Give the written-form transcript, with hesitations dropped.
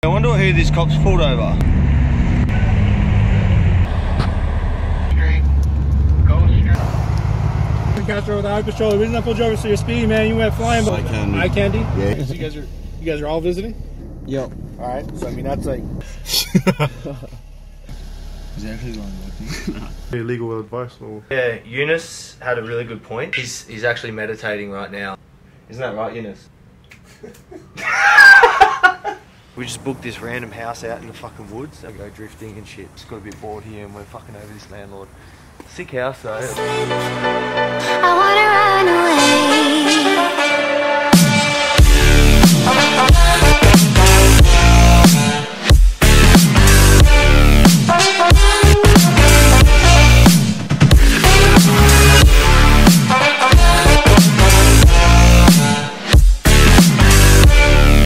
I wonder who this cop's pulled over. Castro with the high patrol. The reason I pulled you over so you're speeding, man. You went flying. Eye candy. Eye candy? Yeah. So you guys are all visiting? Yep. Alright, so I mean that's like Exactly wrong with me. Legal advice or... Yeah, Eunice had a really good point. He's actually meditating right now. Isn't that right, Eunice? We just booked this random house out in the fucking woods and go drifting and shit. Just got a bit bored here and we're fucking over this landlord. Sick house though.